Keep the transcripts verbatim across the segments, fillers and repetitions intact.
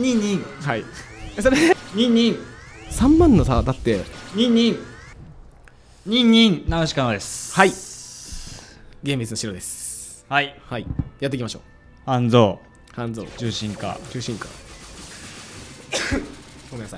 ニンニン。 はい。それでニンニン。 さんまんのさ、だってニンニン。ニンニン。ナウシカノです。 はい。ゲームイズの白です。 はい。 はい。やっていきましょう。 半蔵。 半蔵。 重心化。 重心化。ごめんなさい。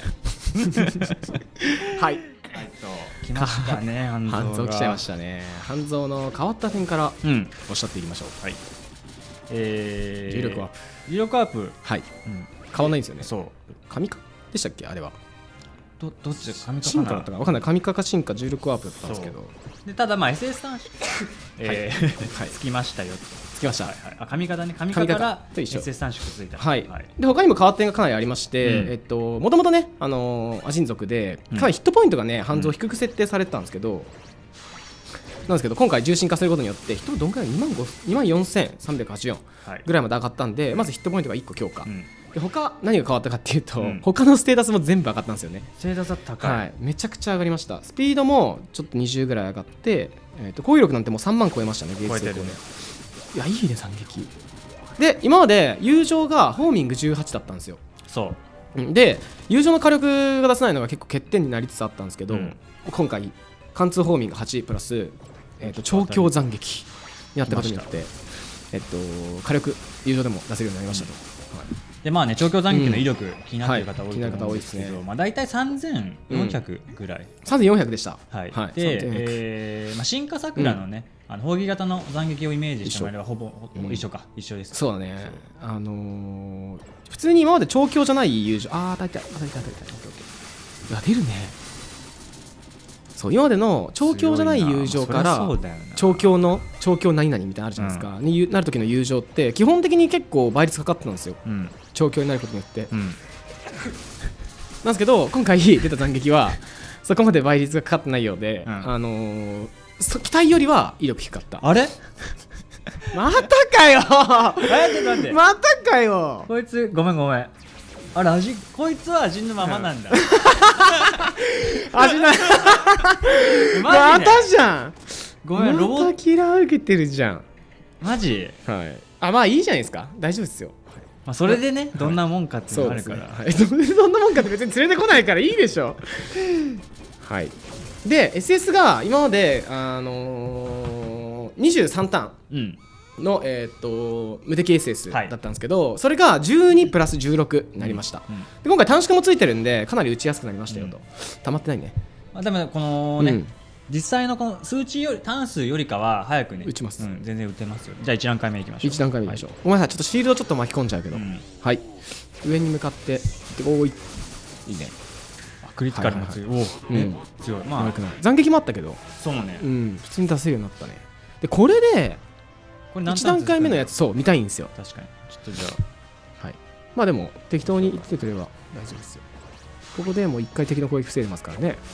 はい。 えっと来ましたね。半蔵。 半蔵来ちゃいましたね。半蔵の変わった点からおっしゃっていきましょう。 はい。えー、 重力アップ。 重力アップ。 はい。変わんないんですよね。 そう。 神化でしたっけあれは。 どどっち神化進化だったかわかんない。神化か進化重力アップだったんですけど。 でただまあ エスエス 短縮えーつきましたよ。 つきました。 あ神化だね。神化から エスエス 短縮ついた。 はい。で他にも変わった点がかなりありまして、えっともともとねあのアジン族でかなりヒットポイントがね半蔵低く設定されてたんですけど。なんですけど今回重心化することによってヒットどんくらいにまんよんせんさんびゃくはちじゅうよんぐらいまで上がったんで、まずヒットポイントがいっこ強化、で他何が変わったかっていうと、うん、他のステータスも全部上がったんですよね。 ステータスは高い、 はい、めちゃくちゃ上がりました。スピードもちょっとにじゅうぐらい上がって、えー、と攻撃力なんてもうさんまん超えましたね。ゲージ成功ね。いやいいね斬撃で。今まで友情がホーミングじゅうはちだったんですよ。そうで友情の火力が出せないのが結構欠点になりつつあったんですけど、うん、今回貫通ホーミングはちプラスえー、と調教斬撃になったことによって、えっと、火力友情でも出せるようになりましたと、うんはい、 でまあね調教斬撃の威力、うん、気になっている方多いと思うんですけど、 はいね、 まあ、大体さんぜんよんひゃくぐらい、うん、 さんぜんよんひゃくでした、 はいはい、で、えーまあ、進化桜のね、うん、あの砲撃型の斬撃をイメージしてもらえればほぼ一緒か、うん、一緒です。 そうだね。あのー、普通に今まで調教じゃない友情あー大体大体大体大体いや出るね。そう今までの調教じゃない友情から調教の調教何々みたいなのあるじゃないですか、うん、になる時の友情って基本的に結構倍率かかってたんですよ、うん、調教になることによって、うん、なんですけど今回出た斬撃はそこまで倍率がかかってないようで、うん、あのー、期待よりは威力低かった。 あれまたかよまたかよこいつごめんごめんあれ味こいつは味のままなんだ、うん、 味なまたじゃん。 ごめんロボットキラー受けてるじゃんマジ。 はいあまあいいじゃないですか大丈夫ですよ、 まあ、それでねどんなもんかっていうのがあるから、 はい、それでどんなもんかって別に連れてこないからいいでしょはいで エスエス が今まであのー、にじゅうさんターン、うんの、えー、と無敵 エスエス だったんですけど、はい、それがじゅうにプラスじゅうろくになりました、うんうん、で今回短縮もついてるんでかなり打ちやすくなりましたよと、うん、溜まってないね。 まあ、でもこのね、うん、実際のこの数値より単数よりかは早くね打ちます、 うん、全然打てますよ。じゃあいち段階目いきましょう。 いち段階目いきましょう、はい、ごめんなさいちょっとシールドちょっと巻き込んじゃうけど、うん、はい上に向かっておいいいね。 クリティカルも強い、はいはいはい、お、うん、強い。まあ斬撃もあったけどそうね、 うん、普通に出せるようになったね。でこれでいち段階目のやつそう見たいんですよ。 確かにちょっとじゃあはいまあでも適当に言ってくれれば大丈夫ですよ。ここでもういっかい敵の攻撃防いでますからね。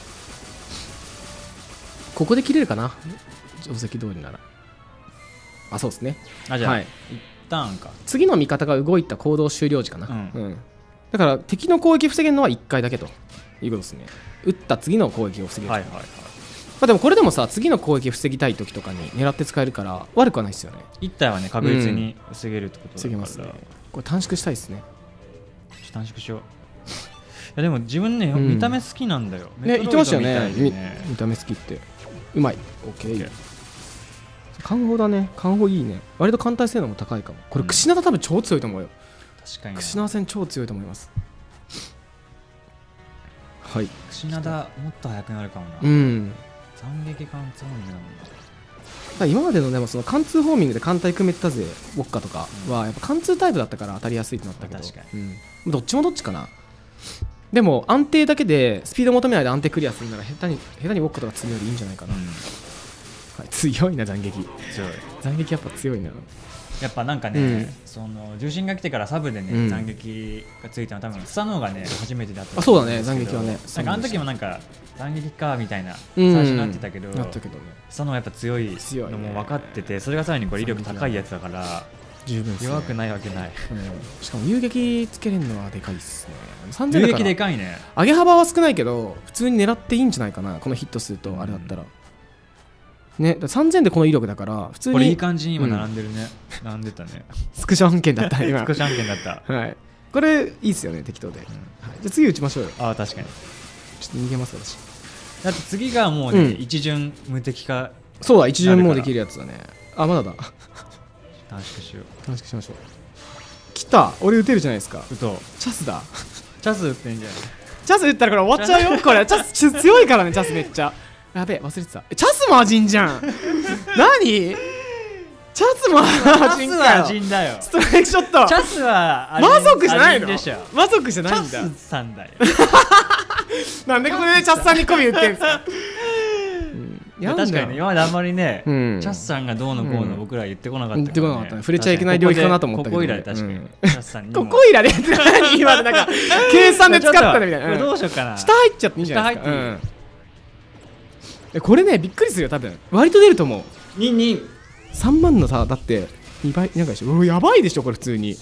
ここで切れるかな定石通りなら。あそうですね。 あじゃあ、はい、一旦か次の味方が動いた行動終了時かな、うんうん、だから敵の攻撃防げるのはいっかいだけということですね。打った次の攻撃を防げる、はいはいはい。まあでもこれでもさ次の攻撃防ぎたい時とかに狙って使えるから悪くはないですよね。 一体はね確実に防げるってことだから、うん、防げますね。 これ短縮したいですね。 短縮しよう。いやでも自分ね、うん、見た目好きなんだよね。言ってましたよ ね, ね 見, 見た目好きってうまい。 OK 艦砲だね。艦砲いいね。割と艦隊性能も高いかも。これ櫛灘多分超強いと思うよ。 確かに櫛灘戦超強いと思います。はい櫛灘もっと速くなるかもな。 うん斬撃貫通ホーミングなんだ。今までのでもその貫通ホーミングで艦隊組めてたぜウォッカとかはやっぱ貫通タイプだったから当たりやすいってなったけど、確かに、うん、どっちもどっちかな。でも安定だけでスピード求めないで安定クリアするなら下手に下手にウォッカとか積むよりいいんじゃないかな、うんはい、強いな斬撃。強い斬撃やっぱ強いな。 やっぱなんかね、うん、その重心が来てからサブでね、うん、斬撃がついたのは多分スサノーがね初めてだった。あそうだね斬撃はね。 なんかあの時もなんか斬撃かみたいな最初になってたけど、 なったけどね。 スサノーはやっぱ強いのも分かってて、それがさらにこれ威力高いやつだから十分、ね、 弱くないわけない、うん、 しかも遊撃つけれるのはでかいっすね。 遊撃でかいね。 上げ幅は少ないけど普通に狙っていいんじゃないかなこのヒット数とあれだったら、うんね、さんぜんでこの威力だから普通にこれいい感じに今並んでるね、うん、並んでたね。 スクショ案件だった今スクショ案件だった、 はい、 これいいっすよね適当で、はい、じゃあ次打ちましょうよ。 ああ確かに。 ちょっと逃げます私。 だって次がもうね、 うん一巡無敵化。 そうだ一巡もできるやつだね。あまだだ短縮しよう。 短縮しましょう。来た俺打てるじゃないですか。 うとチャスだチャス打ってんじゃない。 チャス打ったらこれ終わっちゃうよこれチャスち強いからねチャスめっちゃやべえ忘れてた。えチャスもアジンじゃん何チャスもアジンかよ。 チャスはアジンだよ。 ストライクショットチャスはアジン魔族じゃないのアジンでしょ。 魔族じゃないんだ。 チャスさんだよ。 なんでここでチャスさんに媚び売ってんすかやんだよ確かにね今まであんまりね、 うんチャスさんがどうのこうの僕ら言ってこなかったからね。 言ってこなかったね触れちゃいけない領域かなと思ったけどねここ以来確かに、 うんチャスさんにもここいられって何今でなんか計算で使ったみたいな。 これどうんうしようかな。 下入っちゃっていいんじゃないですか。 下入っていいうんえこれねびっくりするよ多分割と出ると思う。 ニンニン。 さんまんのさだってにばいなんかでしょ。うわやばいでしょこれ普通に。い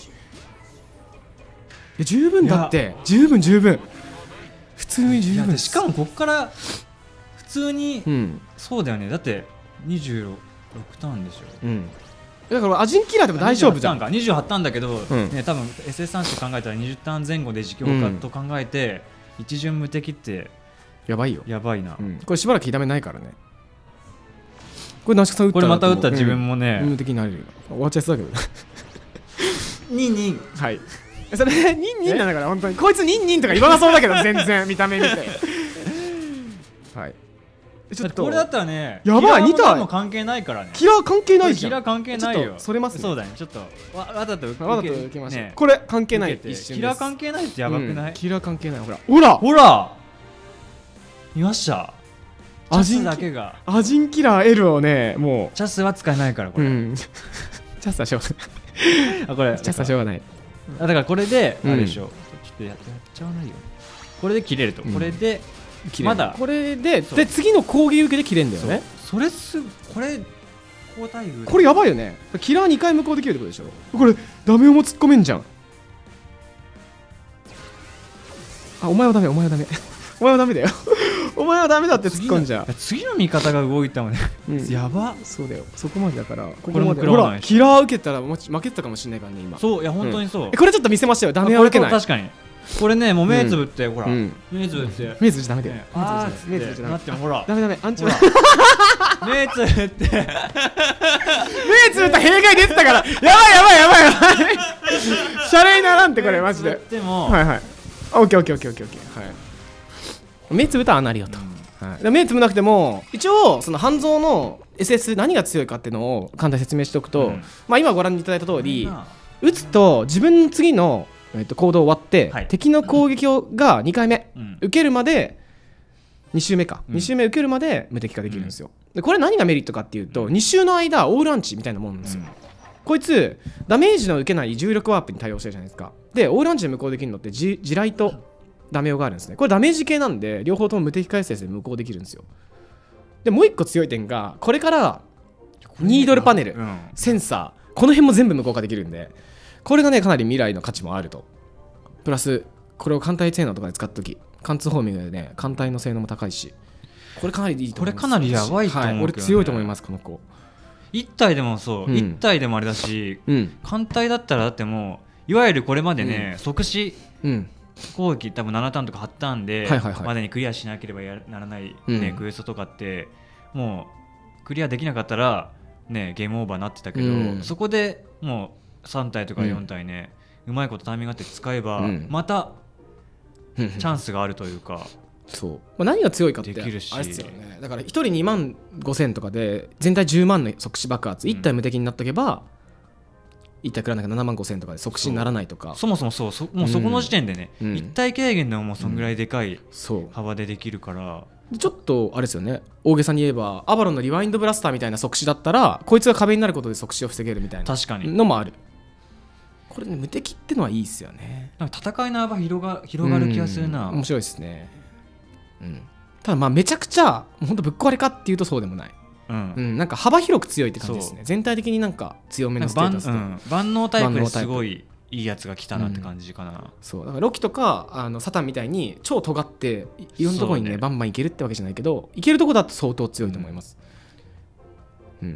や十分だって十分十分普通に十分。 しかもこっから普通に、 うん、 そうだよね。だってにじゅうろくターンでしょ。 うんだからアジンキラーでも大丈夫じゃん。 にじゅうはちターンだけど、 うんね、多分 エスエス 算式考えたらにじゅうターン前後で実況化と考えて、うん、一巡無敵ってやばいよ。 やばいな、 うん、これしばらく痛めないからね。これナシカさん打ったらこれまた打った自分もね、 うん、無敵になれるよ。終わっちゃいそうだけどニンニン。 はいそれニンニンなんだから本当にこいつニンニンとか言わなそうだけど全然見た目見てはいちょっとこれだったらねやばいに体も関係ないからね。 キラー関係ないじゃん。 キラー関係ないよ。 それますね。 そうだねちょっとわわざと受けわざと受けました、 ね、 これ関係ない一瞬です。 キラー関係ないってやばくない、 うん、キラー関係ないほらほらほらいましたチャアジンスだけがアジンキラー L をねもうチャスは使えないからこれ、 うん、チャスはしょうがないあこれチャスはしょうがない。 あだからこれで、 うん、 あれでしょちょっとやっちゃわないよこれで切れると、うん、これでまだこれでで次の攻撃受けで切れるんだよね。 それすこれ交代具これやばいよね。キラーにかい無効できるってことでしょ。これダメをも突っ込めんじゃん。あお前はダメお前はダメお前はダメだよお前はダメだって突っ込んじゃう。 次の味方が動いたもんね、うん、やばそうだよそこまでだからここまでほらキラー受けたら負けてたかもしれないからね今。 そういや本当にそう、うん、 これちょっと見せましたよ。ダメは受けない。 確かにこれねもう目つぶって、うん、ほら、うん、目つぶって目つぶっちゃダメだよ、ね、 あー目つぶっちゃダメなってもほらダメダメアンチ目つぶって目つぶった弊害出てたからやばいやばいやばいやばいシャレにならんってこれマジで。 でもはいはいオッケーオッケーオッケーオッケーオッケーはい目つぶったらああなるよと、うんはい、目つぶなくても一応その半蔵の エスエス 何が強いかっていうのを簡単に説明しておくと、うん、まあ今ご覧いただいた通り打つと自分の次のえっと行動終わって、はい、敵の攻撃をがにかいめ、うん、受けるまでに周目か、うん、に周目受けるまで無敵化できるんですよ、うん、でこれ何がメリットかっていうと、うん、に周の間オールアンチみたいなもんなんですよ、うん、こいつダメージの受けない重力ワープに対応してるじゃないですか。でオールアンチで無効できるのって地雷とダメオがあるんですね。これダメージ系なんで両方とも無敵化 エスエス で無効できるんですよ。でもう一個強い点がこれからニードルパネル、うん、センサーこの辺も全部無効化できるんでこれがねかなり未来の価値もあると。プラスこれを艦隊性能とかで使った時貫通ホーミングでね艦隊の性能も高いしこれかなりいいと思います。 これかなりやばいと思うけど、ね、 はい、俺強いと思いますこの子。 いち体でもそう、うん、いち体でもあれだし、うん、艦隊だったらだってもういわゆるこれまでね、うん、即死攻撃多分ななターンとかはちターンでまでにクリアしなければならない、ねうん、クエストとかってもうクリアできなかったら、ね、ゲームオーバーになってたけど、うん、そこでもうさん体とかよん体ね、うん、うまいことタイミングがあって使えば、うん、またチャンスがあるというかそう、まあ、何が強いかってあれですよね。だからひとりにまんごせんとかで全体じゅうまんの即死爆発、うん、いち体無敵になっとけばいち体くらなきゃななまんごせんとかで即死にならないとか そ, そもそもそうそもうそこの時点でね、うん、いち体軽減でももうそんぐらいでかい幅でできるから、 うん、ちょっとあれですよね大げさに言えばアバロンのリワインドブラスターみたいな即死だったらこいつが壁になることで即死を防げるみたいなのもある。これね無敵ってのはいいっすよね。 なんか戦いの幅広が広がる気がするな、 うん、面白いですね、うん、ただまあめちゃくちゃ本当ぶっ壊れかっていうとそうでもない、うんうん、なんか幅広く強いって感じですね。全体的になんか強めのステータスと、うん、 万能タイプですごいいいやつが来たなって感じかな、うん、 そうだからロキとかあのサタンみたいに超尖っていろんなところに ね, ねバンバンいけるってわけじゃないけどいけるとこだと相当強いと思います、うん、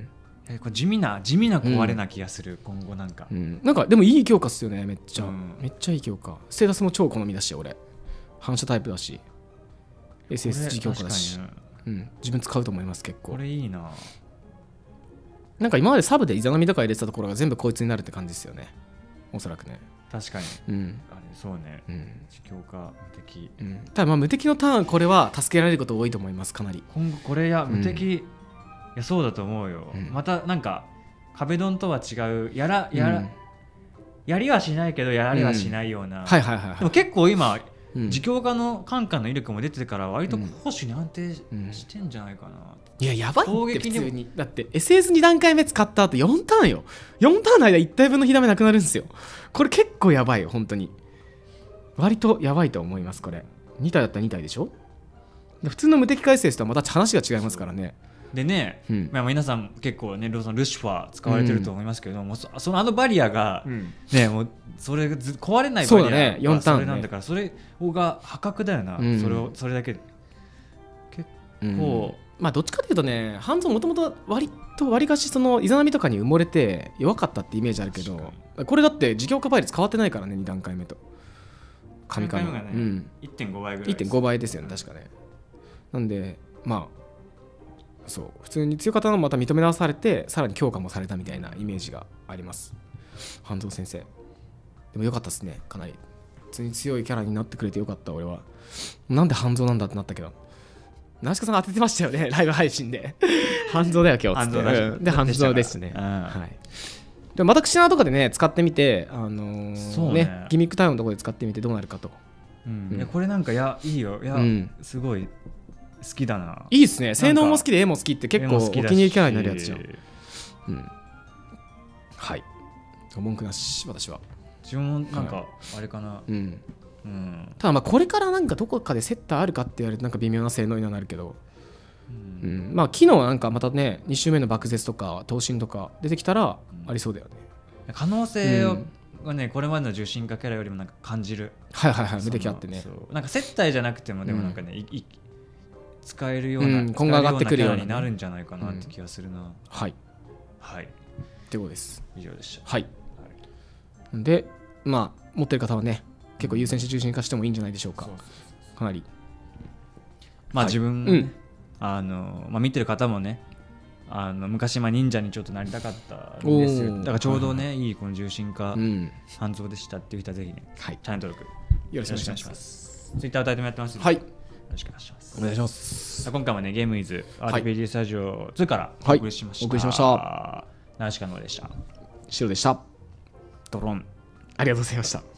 えこれ地味な地味な壊れな気がする、うん、今後なんか、 うん、なんかでもいい強化っすよねめっちゃ、うん、めっちゃいい強化。ステータスも超好みだし俺反射タイプだし エスエスジー 強化だし、うん、自分使うと思います結構。 これいいな。 なんか今までサブでイザナミとか入れてたところが全部こいつになるって感じですよねおそらくね。 確かに、うん、あれそうね、うん、強化無敵、 うん、ただまあ無敵のターンこれは助けられること多いと思いますかなり。 今後これや無敵、うん、いやそうだと思うよ、うん、またなんか壁ドンとは違うやらやら、うん、やりはしないけどやられはしないような、うん、はいはいはいはい、でも結構今自強化のカンカンの威力も出てから割と攻守に安定してんじゃないかな、うんうん、いややばいって普通に。だって エスエスに 段階目使った後よんターンよ。よんターンの間いち体分の火ダメなくなるんですよ。これ結構やばいよ本当に。割とやばいと思いますこれ。に体だったらに体でしょ。普通の無敵回生とはまた話が違いますからね。 でね、うん、まあ、皆さん結構ねローさんルシファー使われてると思いますけど、うん、もう そ, そのあのバリアが、うん、ねもうそれず壊れないバリアがそれなんだから、それが破格だよな、うん、それをそれだけ結構、 うん、まあどっちかというとねハンズもともと割と割かしそのイザナミとかに埋もれて弱かったってイメージあるけど、これだって自強化倍率変わってないからねに段階目と神々がね、うん、いってんご 倍ぐらいいってんご 倍ですよね確かね。なんでまあそう普通に強かったのもまた認め直されてさらに強化もされたみたいなイメージがあります。半蔵先生でも良かったですねかなり。普通に強いキャラになってくれてよかった。俺はなんで半蔵なんだってなったけどナウシカさん当ててましたよねライブ配信で半蔵だよ今日っつって、うん、で半蔵ですね、はい、でもまた口のとかでね使ってみてあのー、ね, ねギミックタイムのところで使ってみてどうなるかと、 うんうん、いやこれなんかいやいいよいや、うん、すごい好きだな。 いいですね。性能も好きで絵も好きって結構お気に入りキャラになるやつじゃん。うん、はい。文句なし私は。 自分もなんかあれかな。はい、うんうん、ただまあこれからなんかどこかでセッターあるかって言われるとなんか微妙な性能にはなるけど、うんうん、まあ機能はなんかまたねに周目の爆絶とか闘神とか出てきたらありそうだよね。 うん、可能性を、うん、ねこれまでの重心化キャラよりもなんか感じる。 はいはいはい出てきあってね。 なんか接待じゃなくてもでもなんかね、うん、いい使えるような、うん、 今後上がってくるようになるんじゃないかなって気がするな、うん、 はいはいってことです。 以上でした。 はい、はい、でまあ持ってる方はね結構優先して重心化してもいいんじゃないでしょうか。うかなりまあ自分、はい、うん、あのまあ、見てる方もねあの昔まあ忍者にちょっとなりたかったんですよ。だからちょうどね、はいはい、いいこの重心化、うん、半蔵でしたっていう人はぜひね、はい、チャンネル登録よろしくお願いします。 ツイッタータイトルもやってますので、 はい、 よろしくお願いします。 お願いします。 今回もねゲームイズ アールピージー スタジオツーからお送りしました。 はい、お送りしました。 ナウシカのでした。 白でした。 ドロンありがとうございました。